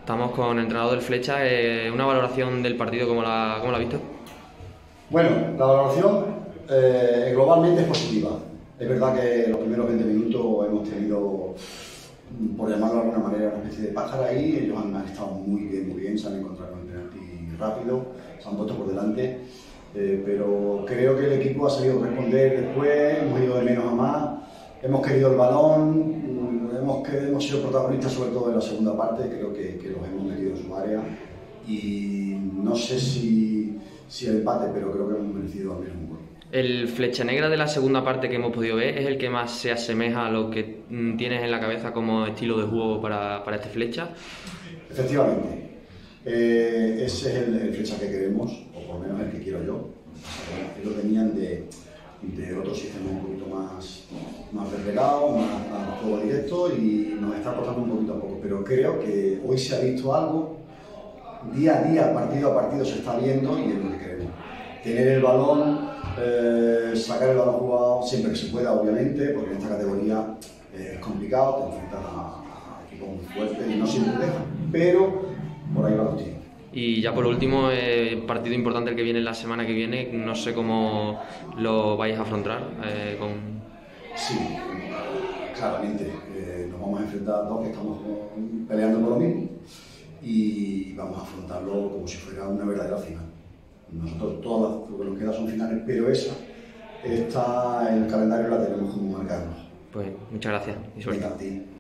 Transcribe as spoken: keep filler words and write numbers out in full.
Estamos con el entrenador del Flecha. Eh, una valoración del partido, ¿cómo la, cómo la ha visto? Bueno, la valoración eh, globalmente es positiva. Es verdad que los primeros veinte minutos hemos tenido, por llamarlo de alguna manera, una especie de pájara ahí. Ellos han, han estado muy bien, muy bien, se han encontrado con el penalti rápido, se han puesto por delante. Eh, pero creo que el equipo ha sabido responder después, hemos ido de menos a más, hemos querido el balón, hemos, hemos sido protagonistas sobre todo en la segunda parte, creo que, que los hemos metido en su área y no sé si, si el empate, pero creo que hemos merecido al menos un gol. El Flecha Negra de la segunda parte que hemos podido ver es el que más se asemeja a lo que mm, tienes en la cabeza como estilo de juego para, para este Flecha. Efectivamente, eh, ese es el, el Flecha que queremos, o por lo menos el que quiero yo. Ellos venían de, de otro sistema un poquito más, más desvelado, más, más juego directo y nos está costando un poquito a poco, pero creo que hoy se ha visto algo, día a día, partido a partido se está viendo y es lo que queremos. Tener el balón, eh, sacar el balón jugado siempre que se pueda, obviamente, porque en esta categoría eh, es complicado, te enfrentas a, a equipos muy fuertes y no siempre dejan, pero por ahí va los tiros. Y ya por último, eh, partido importante el que viene la semana que viene, no sé cómo lo vais a afrontar. Eh, con... Sí, claramente, eh, nos vamos a enfrentar a dos que estamos peleando por lo mismo y vamos a afrontarlo como si fuera una verdadera final. Nosotros todas lo que nos queda son finales, pero esa está en el calendario, la tenemos como marcarnos. Pues muchas gracias y suerte. Venga, a ti.